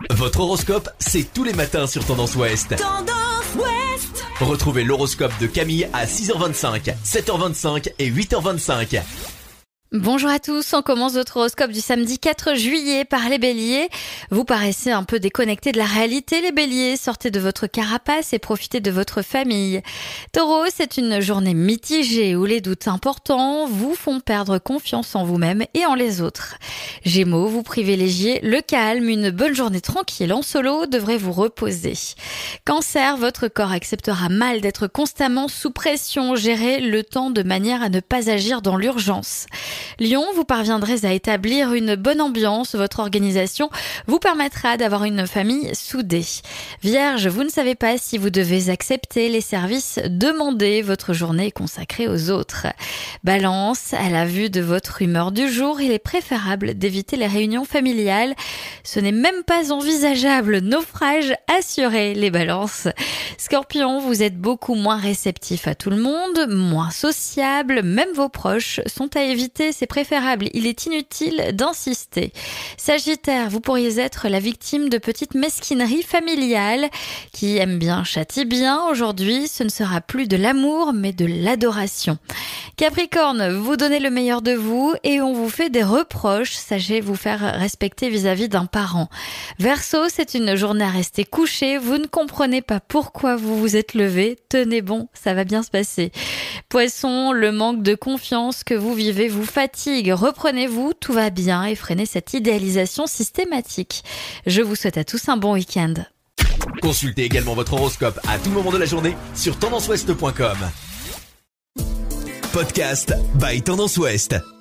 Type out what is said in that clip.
Votre horoscope, c'est tous les matins sur Tendance Ouest. Tendance Ouest. Retrouvez l'horoscope de Camille à 6h25, 7h25 et 8h25. Bonjour à tous, on commence votre horoscope du samedi 4 juillet par les béliers. Vous paraissez un peu déconnectés de la réalité les béliers, sortez de votre carapace et profitez de votre famille. Taureau, c'est une journée mitigée où les doutes importants vous font perdre confiance en vous-même et en les autres. Gémeaux, vous privilégiez le calme, une bonne journée tranquille en solo devrait vous reposer. Cancer, votre corps acceptera mal d'être constamment sous pression, gérez le temps de manière à ne pas agir dans l'urgence. Lion, vous parviendrez à établir une bonne ambiance, votre organisation vous permettra d'avoir une famille soudée. Vierge, vous ne savez pas si vous devez accepter les services demandés, votre journée est consacrée aux autres. Balance, à la vue de votre humeur du jour, il est préférable d'éviter les réunions familiales. Ce n'est même pas envisageable, naufrage assuré les balances. Scorpion, vous êtes beaucoup moins réceptif à tout le monde, moins sociable, même vos proches sont à éviter, c'est préférable, il est inutile d'insister. Sagittaire, vous pourriez être la victime de petites mesquineries familiales. Qui aime bien châtie bien, aujourd'hui ce ne sera plus de l'amour mais de l'adoration. Capricorne, vous donnez le meilleur de vous et on vous fait des reproches, sachez vous faire respecter vis-à-vis d'un parent. Verseau, c'est une journée à rester couché, vous ne comprenez pas pourquoi vous vous êtes levé, tenez bon, ça va bien se passer. Poisson, le manque de confiance que vous vivez vous fatigue, reprenez-vous, tout va bien et freinez cette idéalisation systématique. Je vous souhaite à tous un bon week-end. Consultez également votre horoscope à tout moment de la journée sur tendanceouest.com. Podcast by Tendance Ouest.